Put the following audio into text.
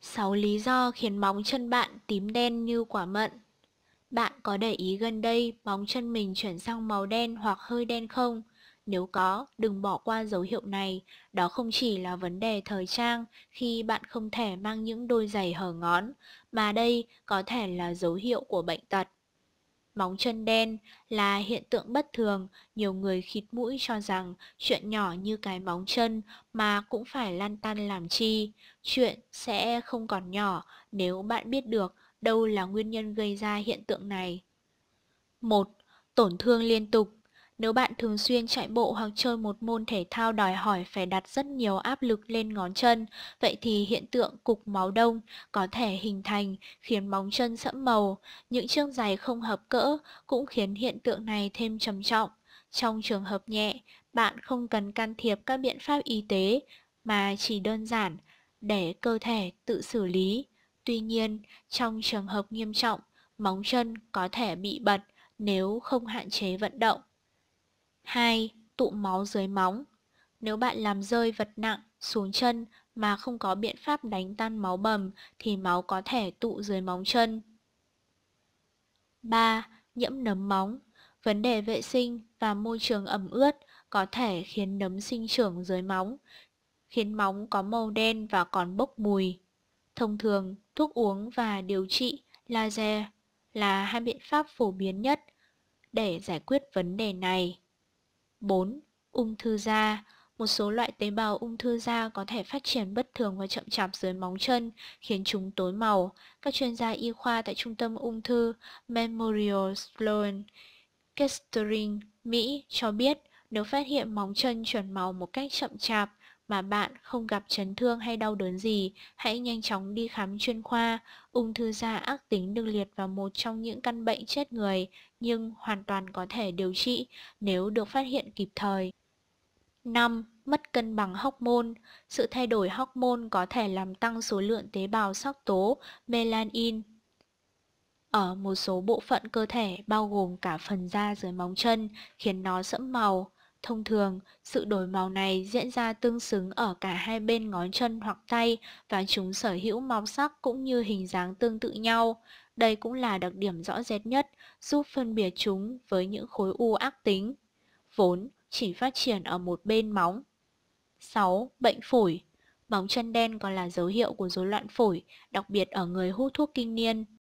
6 lý do khiến móng chân bạn tím đen như quả mận. Bạn có để ý gần đây móng chân mình chuyển sang màu đen hoặc hơi đen không? Nếu có, đừng bỏ qua dấu hiệu này. Đó không chỉ là vấn đề thời trang khi bạn không thể mang những đôi giày hở ngón, mà đây có thể là dấu hiệu của bệnh tật. Móng chân đen là hiện tượng bất thường, nhiều người khịt mũi cho rằng chuyện nhỏ như cái móng chân mà cũng phải lăn tăn làm chi. Chuyện sẽ không còn nhỏ nếu bạn biết được đâu là nguyên nhân gây ra hiện tượng này. 1. Tổn thương liên tục. Nếu bạn thường xuyên chạy bộ hoặc chơi một môn thể thao đòi hỏi phải đặt rất nhiều áp lực lên ngón chân, vậy thì hiện tượng cục máu đông có thể hình thành khiến móng chân sẫm màu. Những chiếc giày không hợp cỡ cũng khiến hiện tượng này thêm trầm trọng. Trong trường hợp nhẹ, bạn không cần can thiệp các biện pháp y tế mà chỉ đơn giản để cơ thể tự xử lý. Tuy nhiên, trong trường hợp nghiêm trọng, móng chân có thể bị bật nếu không hạn chế vận động. 2. Tụ máu dưới móng. Nếu bạn làm rơi vật nặng xuống chân mà không có biện pháp đánh tan máu bầm thì máu có thể tụ dưới móng chân. 3. Nhiễm nấm móng. Vấn đề vệ sinh và môi trường ẩm ướt có thể khiến nấm sinh trưởng dưới móng, khiến móng có màu đen và còn bốc mùi. Thông thường, thuốc uống và điều trị laser là hai biện pháp phổ biến nhất để giải quyết vấn đề này. 4. Ung thư da. Một số loại tế bào ung thư da có thể phát triển bất thường và chậm chạp dưới móng chân, khiến chúng tối màu. Các chuyên gia y khoa tại Trung tâm Ung thư Memorial Sloan Kettering, Mỹ cho biết nếu phát hiện móng chân chuyển màu một cách chậm chạp mà bạn không gặp chấn thương hay đau đớn gì, hãy nhanh chóng đi khám chuyên khoa. Ung thư da ác tính được liệt vào một trong những căn bệnh chết người, nhưng hoàn toàn có thể điều trị nếu được phát hiện kịp thời. 5. Mất cân bằng hormone. Sự thay đổi hormone có thể làm tăng số lượng tế bào sắc tố melanin ở một số bộ phận cơ thể bao gồm cả phần da dưới móng chân, khiến nó sẫm màu. Thông thường, sự đổi màu này diễn ra tương xứng ở cả hai bên ngón chân hoặc tay và chúng sở hữu màu sắc cũng như hình dáng tương tự nhau. Đây cũng là đặc điểm rõ rệt nhất giúp phân biệt chúng với những khối u ác tính, vốn chỉ phát triển ở một bên móng. 6. Bệnh phổi. Móng chân đen còn là dấu hiệu của rối loạn phổi, đặc biệt ở người hút thuốc kinh niên.